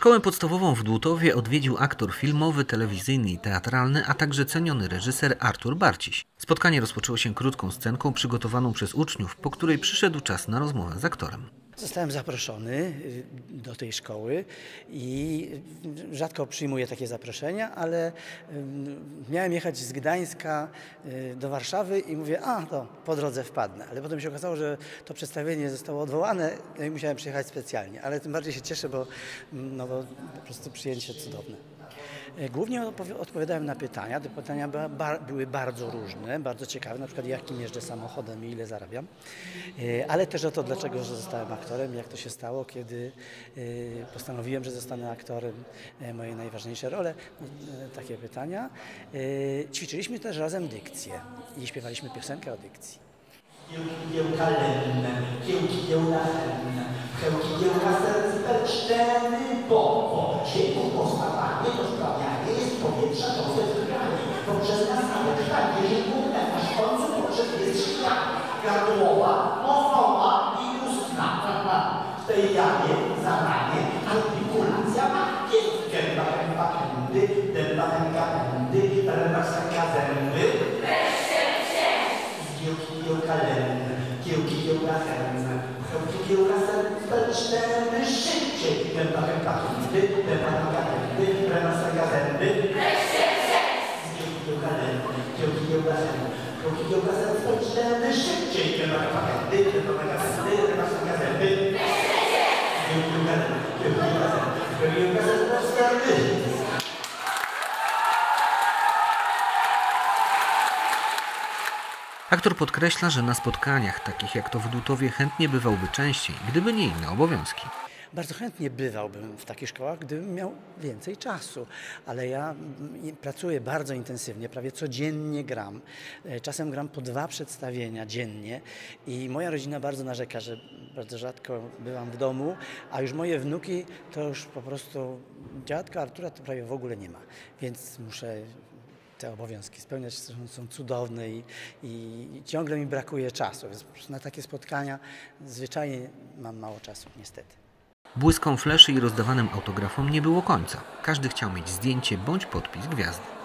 Szkołę podstawową w Dłutowie odwiedził aktor filmowy, telewizyjny i teatralny, a także ceniony reżyser Artur Barciś. Spotkanie rozpoczęło się krótką scenką przygotowaną przez uczniów, po której przyszedł czas na rozmowę z aktorem. Zostałem zaproszony do tej szkoły i rzadko przyjmuję takie zaproszenia, ale miałem jechać z Gdańska do Warszawy i mówię, to po drodze wpadnę. Ale potem się okazało, że to przedstawienie zostało odwołane i musiałem przyjechać specjalnie. Ale tym bardziej się cieszę, bo po prostu przyjęcie cudowne. Głównie odpowiadałem na pytania. Te pytania były bardzo różne, bardzo ciekawe, na przykład jakim jeżdżę samochodem i ile zarabiam, ale też o to, dlaczego że zostałem aktorem, jak to się stało, kiedy postanowiłem, że zostanę aktorem, moje najważniejsze role, takie pytania. Ćwiczyliśmy też razem dykcję i śpiewaliśmy piosenkę o dykcji. Kiełkiełka lenne, kiełkiełka henne, kiełkiełka sercyczny, bo ciepło powstawanie, rozprawianie jest powietrza cząste wkranie, poprzez nastawy krwanie, że główne aż w końcu poprzez jest szklanie, gardłowa, nosowa i ustna. W tej jamie, zaranie, artykulacja ma jest gęba, hędy, dęba, hędy, ręba, zęby. Kiełkiełka lenne, kiełkiełka henne, kiełkiełka sercyczny, szybciej, dęba, hędy, dęba, hędy, ręba, zęby. Kiełkiełka lenne, kiełkiełka henne, kiełkiełka sercyczny, szybciej, dęba, hędy, dęba, hędy, ręba, zęby. Kiełkiełka lenne, kiełkiełka henne, kiełkiełka sercyczny. Aktor podkreśla, że na spotkaniach takich jak to w Dłutowie chętnie bywałby częściej, gdyby nie inne obowiązki. Bardzo chętnie bywałbym w takich szkołach, gdybym miał więcej czasu, ale ja pracuję bardzo intensywnie, prawie codziennie gram. Czasem gram po 2 przedstawienia dziennie i moja rodzina bardzo narzeka, że bardzo rzadko bywam w domu, a już moje wnuki to już po prostu dziadka Artura to prawie w ogóle nie ma, więc muszę te obowiązki spełniać, są cudowne i ciągle mi brakuje czasu, więc na takie spotkania zwyczajnie mam mało czasu, niestety. Błyskom fleszy i rozdawanym autografom nie było końca. Każdy chciał mieć zdjęcie bądź podpis gwiazdy.